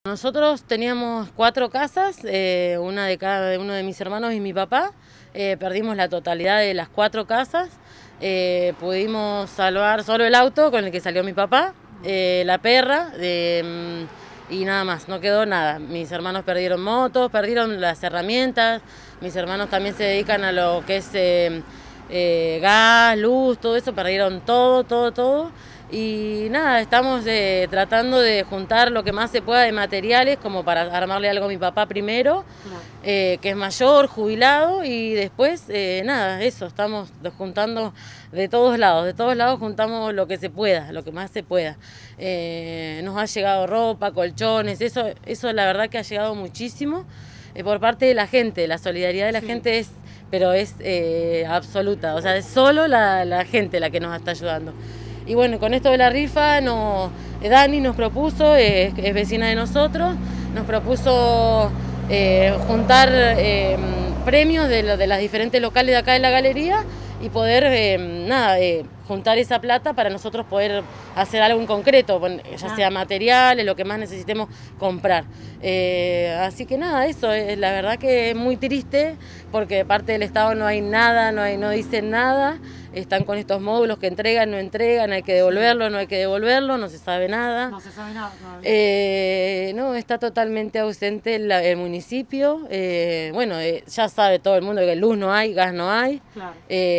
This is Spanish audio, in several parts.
Nosotros teníamos 4 casas, una de cada uno de mis hermanos y mi papá. Perdimos la totalidad de las 4 casas. Pudimos salvar solo el auto con el que salió mi papá, la perra y nada más, no quedó nada. Mis hermanos perdieron motos, perdieron las herramientas. Mis hermanos también se dedican a lo que es gas, luz, todo eso, perdieron todo. Y nada, estamos tratando de juntar lo que más se pueda de materiales como para armarle algo a mi papá primero, que es mayor, jubilado, y después nada, eso, estamos juntando de todos lados juntamos lo que se pueda, lo que más se pueda. Nos ha llegado ropa, colchones, eso la verdad que ha llegado muchísimo por parte de la gente, la solidaridad de la gente es absoluta, o sea, es solo la gente la que nos está ayudando. Y bueno, con esto de la rifa, Dani nos propuso, es vecina de nosotros, nos propuso juntar premios de las diferentes locales de acá de la galería y poder, juntar esa plata para nosotros poder hacer algo en concreto, ya sea materiales, lo que más necesitemos comprar. Así que nada, eso, la verdad que es muy triste porque de parte del Estado no hay nada, no dicen nada. Están con estos módulos que entregan, no entregan, hay que devolverlo, no hay que devolverlo, no se sabe nada. No se sabe nada todavía. No, está totalmente ausente el municipio. Bueno, ya sabe todo el mundo que luz no hay, gas no hay. Claro.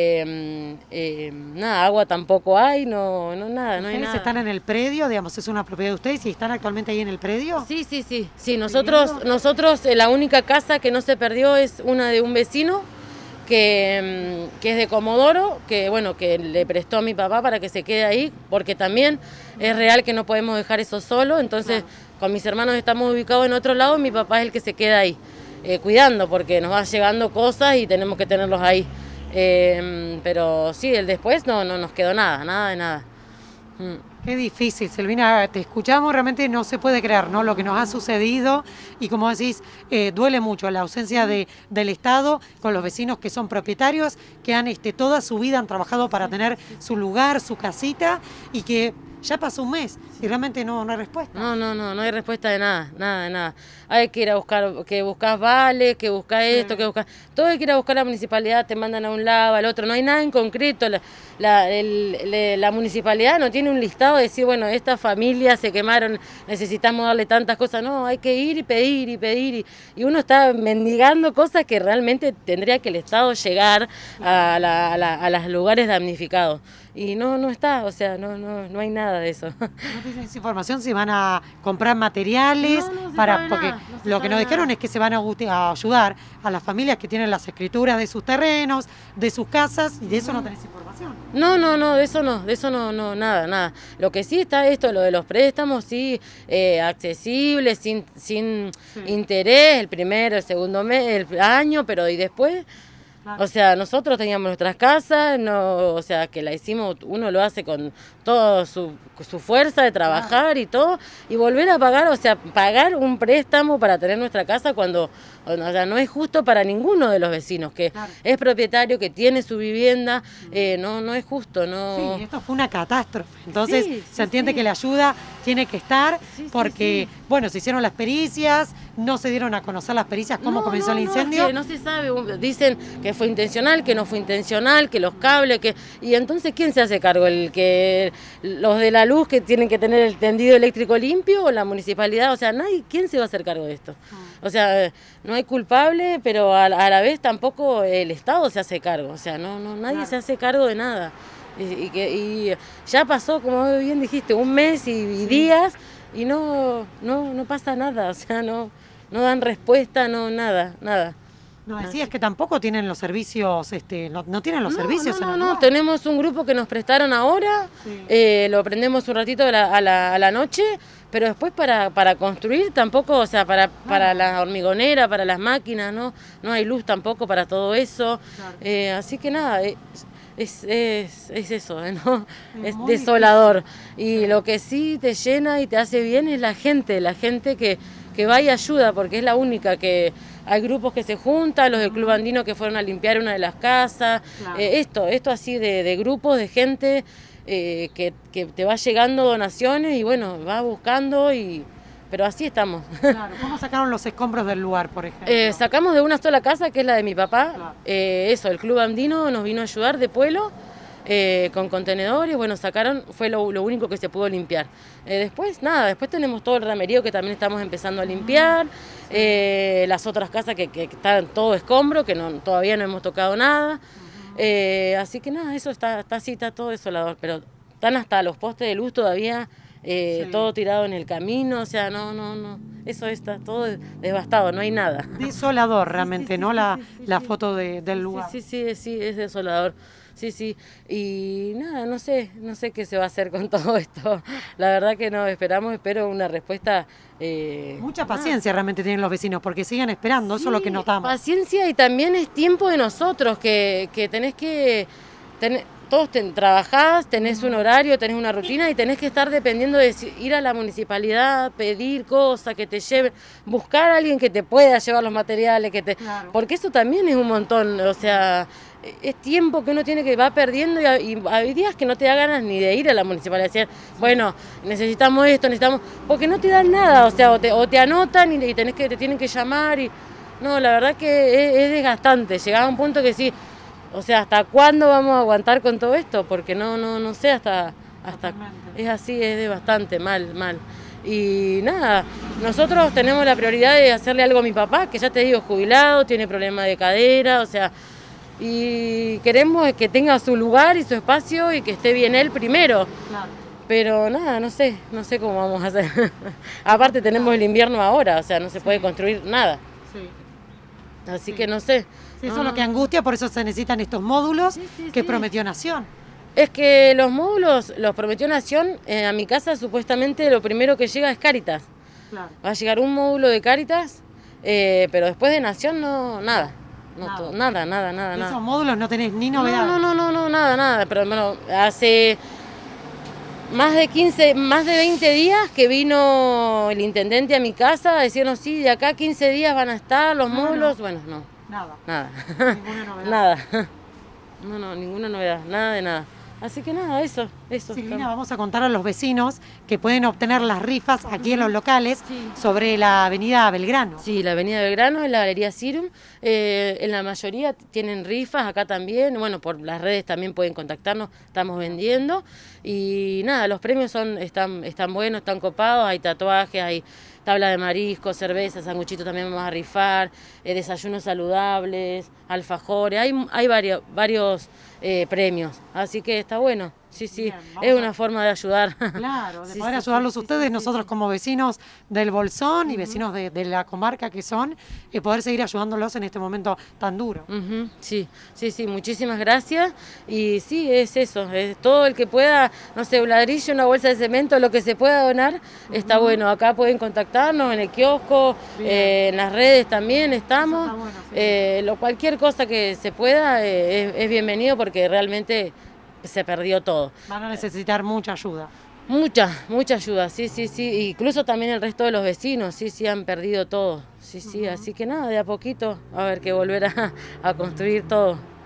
Nada, agua tampoco hay, no hay nada. ¿Ustedes están en el predio, digamos, es una propiedad de ustedes y están actualmente ahí en el predio? Sí, nosotros la única casa que no se perdió es una de un vecino, que es de Comodoro, que bueno, que le prestó a mi papá para que se quede ahí, porque también es real que no podemos dejar eso solo, entonces con mis hermanos estamos ubicados en otro lado, mi papá es el que se queda ahí, cuidando, porque nos va llegando cosas y tenemos que tenerlos ahí. Pero sí, el después no nos quedó nada de nada. Qué difícil, Silvina, te escuchamos, realmente no se puede creer, ¿no? Lo que nos ha sucedido y como decís, duele mucho la ausencia del Estado con los vecinos que son propietarios, que han toda su vida han trabajado para tener su lugar, su casita y que ya pasó un mes y realmente no hay respuesta. No hay respuesta de nada. Hay que ir a buscar, que buscas vales, que buscas esto, que buscas... Todo hay que ir a buscar a la municipalidad, te mandan a un lado, al otro, no hay nada en concreto. La municipalidad no tiene un listado de decir, bueno, estas familias se quemaron, necesitamos darle tantas cosas. No, hay que ir y pedir. Y uno está mendigando cosas que realmente tendría que el Estado llegar a los lugares damnificados. Y no está, o sea, no hay nada de eso. ¿No tienes información si van a comprar materiales? Porque lo que nos dijeron es que se van a ayudar a las familias que tienen las escrituras de sus terrenos, de sus casas, y de eso no tenés información. No, de eso no, nada. Lo que sí está lo de los préstamos, sí, accesibles, sin interés, el primero, el segundo mes, el año, pero y después... O sea, nosotros teníamos nuestras casas, o sea, que la hicimos, uno lo hace con toda su fuerza de trabajar y todo, y volver a pagar, o sea, pagar un préstamo para tener nuestra casa cuando, o sea, no es justo para ninguno de los vecinos, que es propietario, que tiene su vivienda, no es justo, no... Sí, esto fue una catástrofe, entonces se entiende que la ayuda tiene que estar, porque, bueno, se hicieron las pericias, no se dieron a conocer las pericias, cómo comenzó el incendio. No se sabe, dicen que fue intencional, que no fue intencional, que los cables, y entonces ¿quién se hace cargo? Los de la luz que tienen que tener el tendido eléctrico limpio o la municipalidad, o sea, ¿quién se va a hacer cargo de esto? O sea, no hay culpable, pero a la vez tampoco el Estado se hace cargo, o sea, nadie se hace cargo de nada. Y ya pasó, como bien dijiste, un mes y días y no pasa nada, o sea, no dan respuesta, nada. No, decías que tampoco tienen los servicios, no tienen los servicios. No, tenemos un grupo que nos prestaron ahora, lo prendemos un ratito a la noche, pero después para construir tampoco, o sea, para la hormigonera, para las máquinas, no hay luz tampoco para todo eso, así que nada, es eso, ¿no? Es desolador. Y lo que sí te llena y te hace bien es la gente que va y ayuda, porque es la única que... Hay grupos que se juntan, los del Club Andino que fueron a limpiar una de las casas, esto así de grupos de gente que te va llegando donaciones y bueno, va buscando y pero así estamos. Claro. ¿Cómo sacaron los escombros del lugar, por ejemplo? Sacamos de una sola casa, que es la de mi papá. Claro. Eso, el Club Andino nos vino a ayudar de Pueblo, con contenedores, bueno, sacaron, fue lo único que se pudo limpiar. Después, nada, después tenemos todo el ramerío que también estamos empezando a limpiar, las otras casas que están todo escombro, que todavía no hemos tocado nada. Así que nada, eso está así, está todo desolador, pero están hasta los postes de luz todavía, todo tirado en el camino, o sea, no, eso está todo devastado, no hay nada. Desolador realmente, ¿no? La foto del lugar. Sí, es desolador. Sí, y nada, no sé qué se va a hacer con todo esto. La verdad que no, espero una respuesta. Mucha paciencia realmente tienen los vecinos, porque siguen esperando, eso es lo que notamos. Paciencia, y también es tiempo de nosotros, que tenés que... todos trabajás, tenés un horario, tenés una rutina y tenés que estar dependiendo de ir a la municipalidad, pedir cosas, que te lleven, buscar a alguien que te pueda llevar los materiales, Claro. porque eso también es un montón, o sea, es tiempo que uno tiene que va perdiendo, y hay días que no te da ganas ni de ir a la municipalidad, decir, bueno, necesitamos esto, porque no te dan nada, o sea, o te anotan y te tienen que llamar, y no, la verdad que es desgastante, llegaba a un punto que sí. O sea, ¿hasta cuándo vamos a aguantar con todo esto? Porque no sé, hasta es así, es bastante mal. Y nada, nosotros tenemos la prioridad de hacerle algo a mi papá, que ya te digo, jubilado, tiene problemas de cadera, o sea, y queremos que tenga su lugar y su espacio y que esté bien él primero. Claro. Pero nada, no sé cómo vamos a hacer. Aparte tenemos el invierno ahora, o sea, no se puede construir nada. Sí. Así que no sé. Sí, eso es lo que angustia, por eso se necesitan estos módulos que prometió Nación. Es que los módulos los prometió Nación, a mi casa supuestamente lo primero que llega es Cáritas. Claro. Va a llegar un módulo de Cáritas, pero después de Nación nada. Nada. Esos módulos no tenés ni novedad. No, nada. Pero bueno, hace más de 20 días que vino el intendente a mi casa a decirnos, sí, de acá 15 días van a estar los módulos. Bueno, no. Nada. Ninguna novedad. Nada. No, ninguna novedad, nada de nada. Así que nada, eso. Silvina, vamos a contar a los vecinos que pueden obtener las rifas aquí en los locales sobre la avenida Belgrano. Sí, la avenida Belgrano, en la Galería Sirum. En la mayoría tienen rifas, acá también. Bueno, por las redes también pueden contactarnos, estamos vendiendo. Y nada, los premios están buenos, están copados, hay tatuajes, hay tabla de marisco, cerveza, sanguchitos también vamos a rifar, desayunos saludables, alfajores, hay varios premios, así que está bueno. Sí, Bien, es una forma de ayudar. Claro, de poder ayudarlos ustedes, nosotros como vecinos del Bolsón y vecinos de la comarca que son, poder seguir ayudándolos en este momento tan duro. Sí, muchísimas gracias. Y sí, es eso, es todo el que pueda, no sé, un ladrillo, una bolsa de cemento, lo que se pueda donar, está bueno. Acá pueden contactarnos en el kiosco, en las redes también estamos. Cualquier cosa que se pueda es bienvenido, porque realmente se perdió todo. Van a necesitar mucha ayuda. Mucha ayuda, sí. Incluso también el resto de los vecinos, sí, han perdido todo. Sí, así que nada, de a poquito, a ver que volver a construir todo.